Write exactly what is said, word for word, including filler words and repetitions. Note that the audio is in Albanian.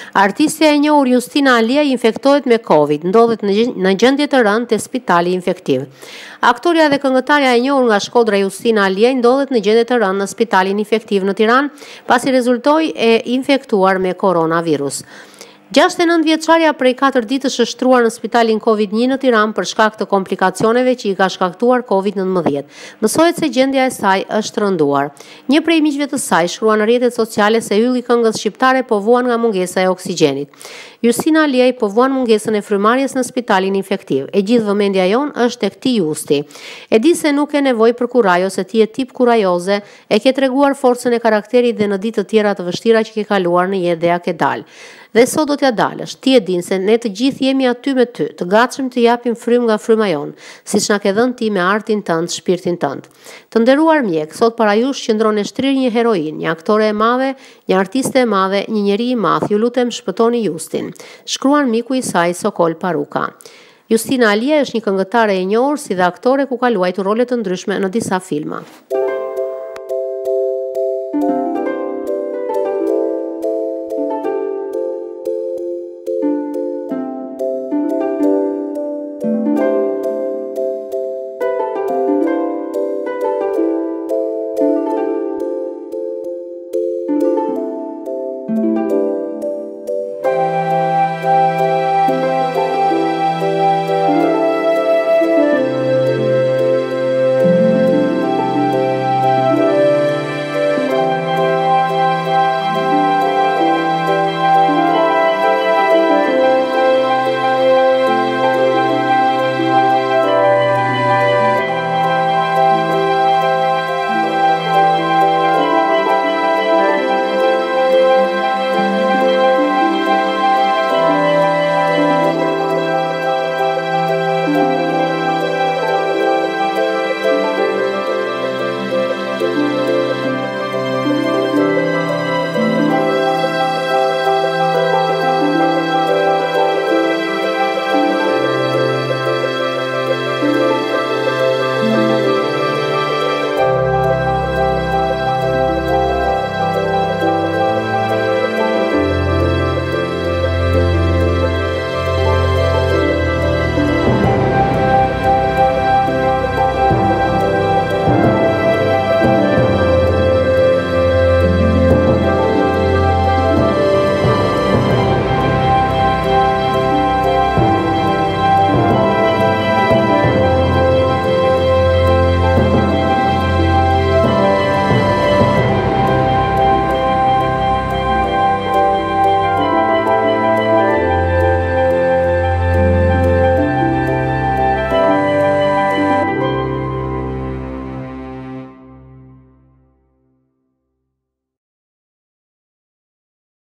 Artistja e njohur Justina Alia infektohet me Covid, ndodhet në gjendje të rëndë te spitali infektiv. Aktoria dhe këngëtarja e njohur nga Shkodra Justina Alia ndodhet në gjendje të rëndë në spitalin infektiv në Tiranë, pasi rezultoi e infektuar me koronavirus. gjashtëdhjetë e nëntë vjeçarja prej katër ditësh është shtruar në spitalin Covid një në Tiranë për shkak të komplikacioneve që i ka shkaktuar Covid nëntëmbëdhjetë. Mësohet se gjendja e saj është rënduar. Një prej miqve të saj shkrua në rrjetet sociale se ylli i këngës shqiptare po vuan nga mungesa e oksigjenit. Justina Alia po vuan mungesën e frymarrjes në spitalin infektiv. E gjithë vëmendja jon është tek ti Justi. E di se nuk e nevojë për kurajo, se ti je tip kurajoze, e ke treguar forcën e karakterit dhe në ditë të tjera të vështira që ke kaluar në jetë dhe ja ke dalë. Dhe sot do t'ja dalësh. Ti e din se ne të gjithë jemi aty me ty, të gatshëm të japim frym nga fryma jon, siç na ke dhënë ti me artin tënd, shpirtin tënd. Të nderuar mjek, sot para jush qëndron e shtrirë një heroin, një aktore e madhe, një artiste e madhe, një njeri i madh. Ju lutem shpëtoni Justin. Shkruan miku i saj Sokol Paruka. Justina Alia është një këngëtare e njohur si dhe aktore ku ka luajtur role të ndryshme në disa filma.